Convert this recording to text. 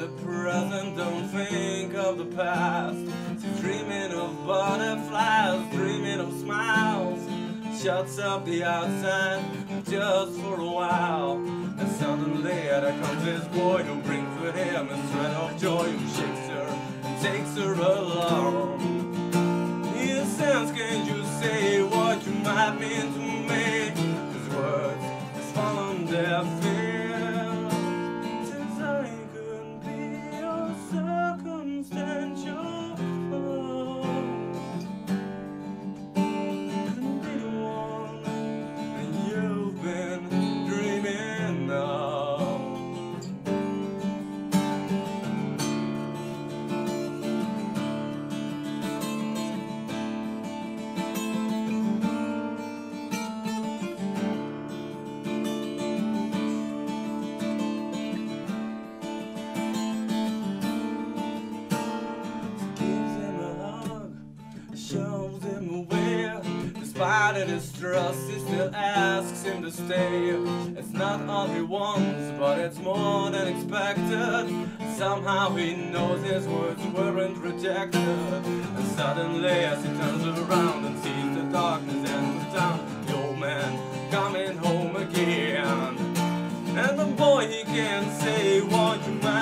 present, don't think of the past. She's dreaming of butterflies, dreaming of smiles. Shuts up the outside just for a while. And suddenly there comes this boy who brings with him a thread of joy, who shakes her and takes her along. In a sense, can you say what you might mean to me? His words has fallen their fears. Since I couldn't be your circumstantial, couldn't be the one that you've been dreaming of. Shows him away. Despite the distrust, he still asks him to stay. It's not all he wants, but it's more than expected. Somehow he knows his words weren't rejected. And suddenly as he turns around and sees the darkness in the town, the old man coming home again. And the boy, he can't say what you might